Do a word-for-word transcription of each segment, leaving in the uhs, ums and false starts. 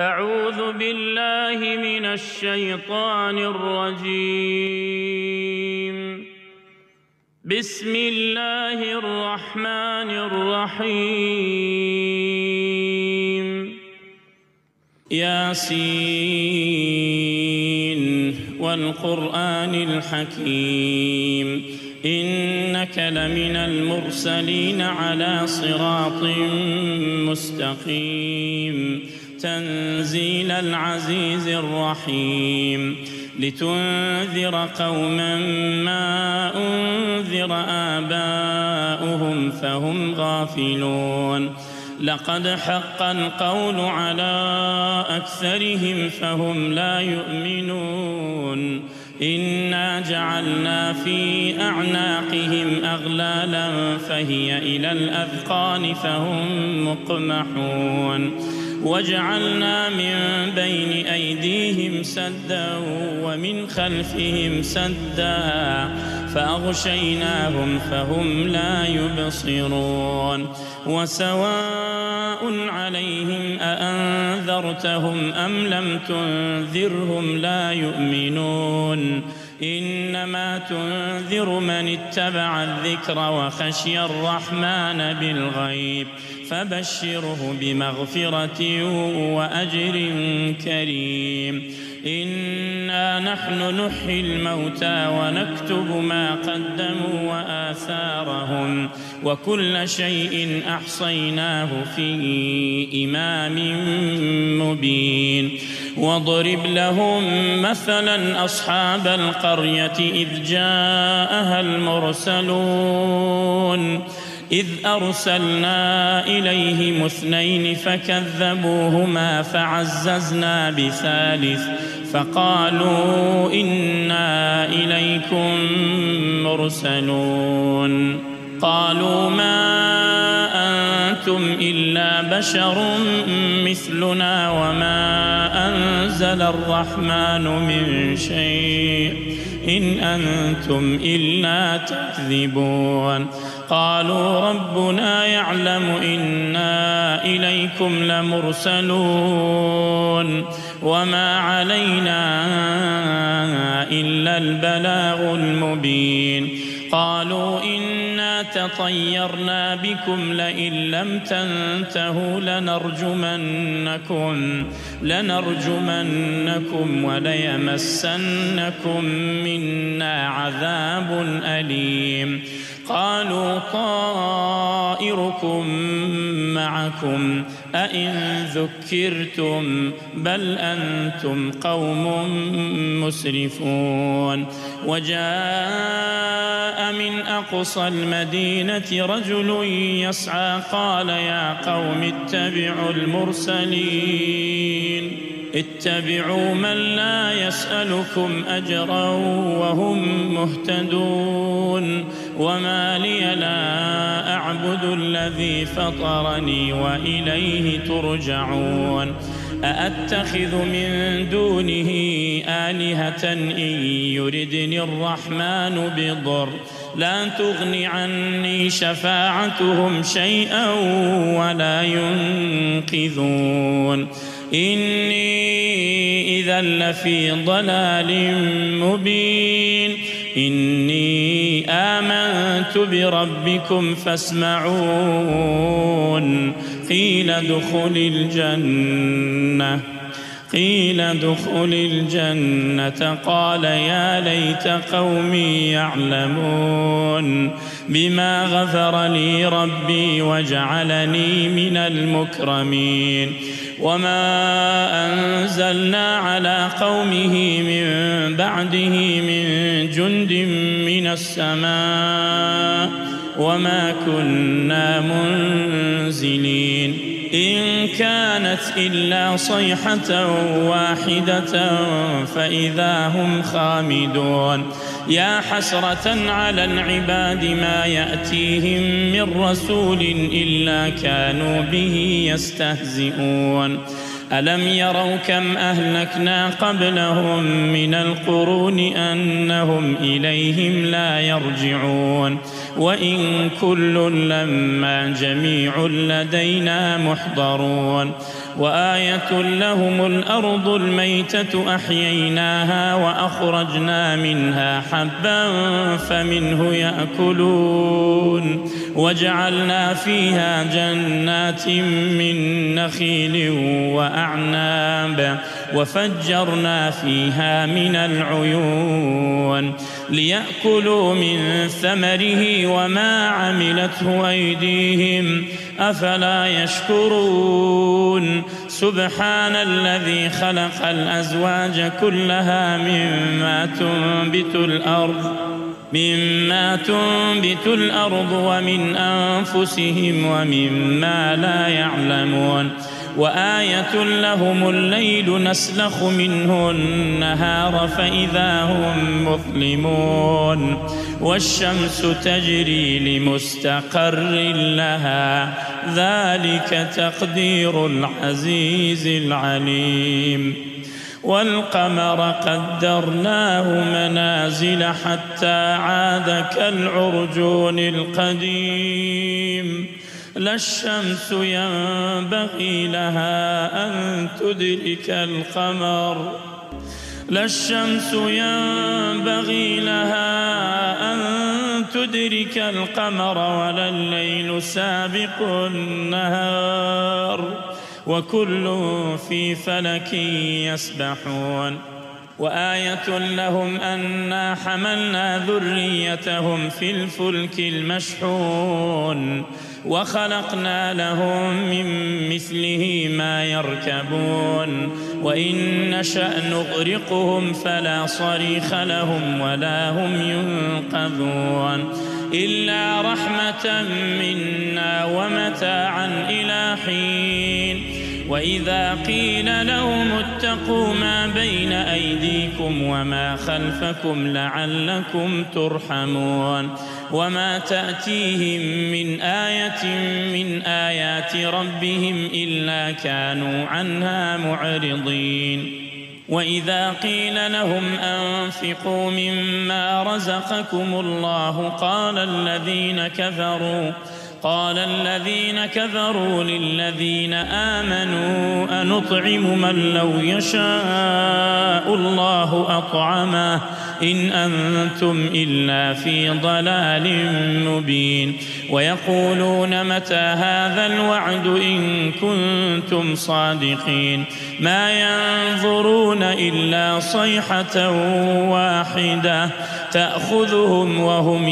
أعوذ بالله من الشيطان الرجيم. بسم الله الرحمن الرحيم. ياسين والقرآن الحكيم إنك لمن المرسلين على صراط مستقيم تنزيل العزيز الرحيم لتنذر قوما ما أنذر آباؤهم فهم غافلون لقد حق القول على أكثرهم فهم لا يؤمنون إنا جعلنا في أعناقهم أغلالا فهي إلى الأذقان فهم مقمحون وجعلنا من بين أيديهم سدا ومن خلفهم سدا فأغشيناهم فهم لا يبصرون وسواء عليهم أأنذرتهم أم لم تنذرهم لا يؤمنون إنما تنذر من اتبع الذكر وخشي الرحمن بالغيب فبشره بمغفرة وأجر كريم إنا نحن نحيي الموتى ونكتب ما قدموا وآثارهم وكل شيء أحصيناه في إمام مبين واضرب لهم مثلا أصحاب القرية إذ جاءها المرسلون إذ أرسلنا إليهم اثنين فكذبوهما فعززنا بثالث فقالوا إنا إليكم مرسلون قالوا ما أنتم إلا بشر مثلنا وما أنزل الرحمن من شيء إن أنتم إلا تكذبون قالوا ربنا يعلم إنا إليكم لمرسلون وما علينا إلا البلاغ المبين قالوا إنا تطيرنا بكم لئن لم تنتهوا لنرجمنكم لنرجمنكم وليمسنكم منا عذاب أليم قالوا طائركم معكم أئن ذكرتم بل أنتم قوم مسرفون وجاء من أقصى المدينة رجل يسعى قال يا قوم اتبعوا المرسلين اتبعوا من لا يسألكم أجرا وهم مهتدون وما لي لا أعبد الذي فطرني وإليه ترجعون أأتخذ من دونه آلهة إن يردني الرحمن بضر لا تغن عني شفاعتهم شيئا ولا ينقذون إني إذا لفي ضلال مبين إني آمنت بربكم فاسمعون قيل ادخل الجنة قيل ادخل الجنة قال يا ليت قومي يعلمون بما غفر لي ربي وجعلني من المكرمين وما أنزلنا على قومه من بعده من جند من السماء وما كنا منزلين إن كانت إلا صيحة واحدة فإذا هم خامدون يا حسرة على العباد ما يأتيهم من رسول إلا كانوا به يستهزئون ألم يروا كم أهلكنا قبلهم من القرون أنهم إليهم لا يرجعون وإن كل لما جميع لدينا محضرون وآية لهم الأرض الميتة أحييناها وأخرجنا منها حبا فمنه يأكلون وجعلنا فيها جنات من نخيل وأعناب وفجرنا فيها من العيون ليأكلوا من ثمره وما عملته أيديهم أفلا يشكرون سبحان الذي خلق الأزواج كلها مما تنبت الأرض مما تنبت الأرض ومن أنفسهم ومما لا يعلمون وآية لهم الليل نسلخ منه النهار فإذا هم مظلمون والشمس تجري لمستقر لها ذلك تقدير العزيز العليم والقمر قدرناه منازل حتى عاد كالعرجون القديم لا الشمس ينبغي لها أن تدرك القمر لا الشمس ينبغي لها أن تدرك القمر ولا الليل سابق النهار وكل في فلك يسبحون وآية لهم أنا حملنا ذريتهم في الفلك المشحون وخلقنا لهم من مثله ما يركبون وإن نشأ نغرقهم فلا صريخ لهم ولا هم ينقذون إلا رحمة منا ومتاعا إلى حين وإذا قيل لهم اتقوا ما بين أيديكم وما خلفكم لعلكم ترحمون وما تأتيهم من آية من آيات ربهم إلا كانوا عنها معرضين وإذا قيل لهم أنفقوا مما رزقكم الله قال الذين كفروا قال الذين كفروا للذين آمنوا أنطعم من لو يشاء الله أطعمه إن أنتم إلا في ضلال مبين ويقولون متى هذا الوعد إن كنتم صادقين ما ينظرون إلا صيحة واحدة تأخذهم وهم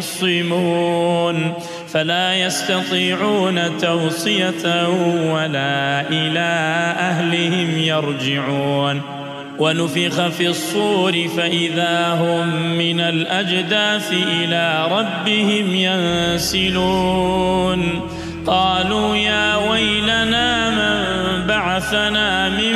يخصمون فلا يستطيعون توصية ولا إلى أهلهم يرجعون ونفخ في الصور فإذا هم من الأجداث إلى ربهم ينسلون قالوا يا ويلنا من بعثنا من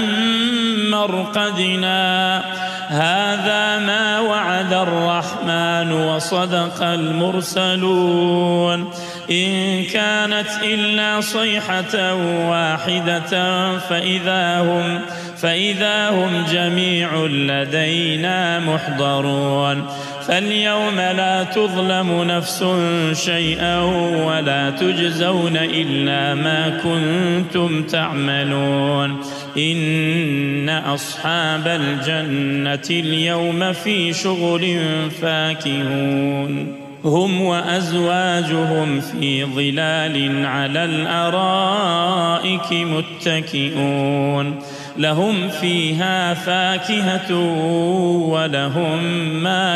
مرقدنا هذا ما وعد الرحمن وصدق المرسلون إن كانت إلا صيحة واحدة فإذا هم فإذا هم جميع لدينا محضرون فاليوم لا تظلم نفس شيئا ولا تجزون إلا ما كنتم تعملون إن أصحاب الجنة اليوم في شغل فاكهون هم وأزواجهم في ظلال على الأرائك متكئون لهم فيها فاكهة ولهم ما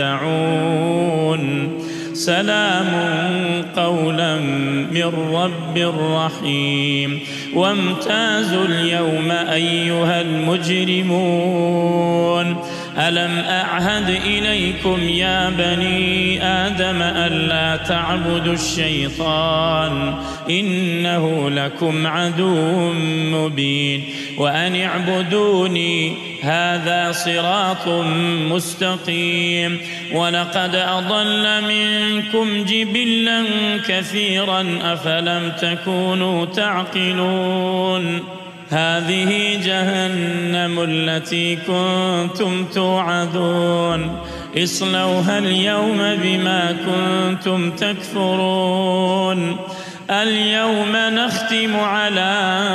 يدعون سلام قولا من رب رحيم وامتازوا اليوم أيها المجرمون ألم أعهد إليكم يا بني آدم ألا تعبدوا الشيطان إنه لكم عدو مبين وأن اعبدوني هذا صراط مستقيم ولقد أضل منكم جبلا كثيرا أفلم تكونوا تعقلون هذه جهنم التي كنتم توعدون اصلوها اليوم بما كنتم تكفرون اليوم نختم على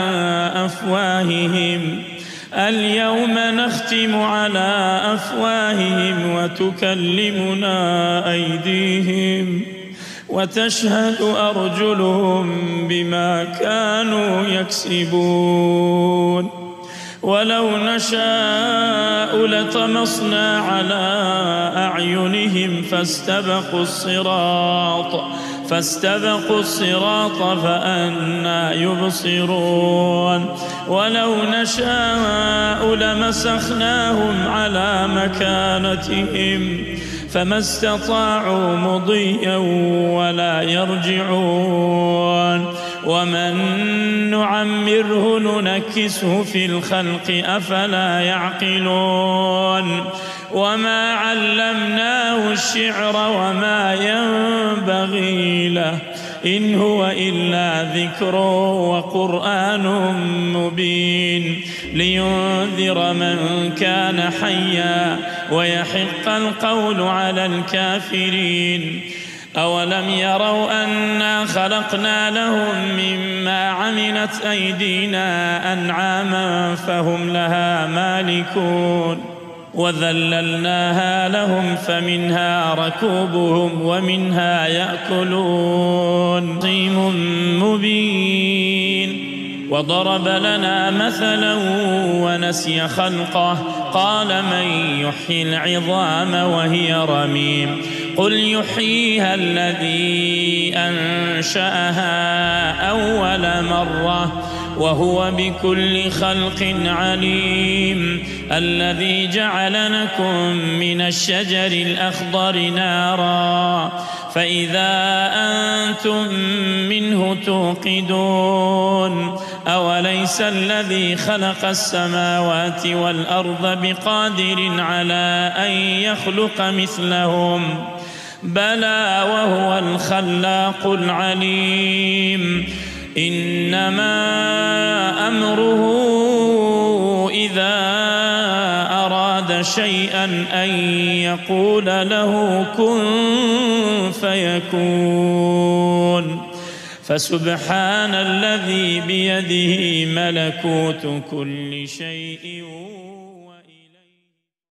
أفواههم اليوم نختم على أفواههم وتكلمنا أيديهم وتشهد أرجلهم بما كانوا يكسبون ولو نشاء لطمسنا على أعينهم فاستبقوا الصراط فاستبقوا الصراط فأنى يبصرون ولو نشاء لمسخناهم على مكانتهم فما استطاعوا مضيا ولا يرجعون ومن نعمره ننكسه في الخلق أفلا يعقلون وما علمناه الشعر وما ينبغي له إن هو إلا ذكر وقرآن مبين لينذر من كان حيا ويحق القول على الكافرين أولم يروا أنا خلقنا لهم مما عملت أيدينا أنعاما فهم لها مالكون وذللناها لهم فمنها ركوبهم ومنها يأكلون طيم مبين وضرب لنا مثلا ونسي خلقه قال من يحيي العظام وهي رميم قل يحييها الذي أنشأها أول مرة وهو بكل خلق عليم الذي جعل لكم من الشجر الأخضر نارا فإذا أنتم منه توقدون أوليس الذي خلق السماوات والأرض بقادر على أن يخلق مثلهم بلى وهو الخلاق العليم إنما أمره إذا أراد شيئا أن يقول له كن فيكون فسبحان الذي بيده ملكوت كل شيء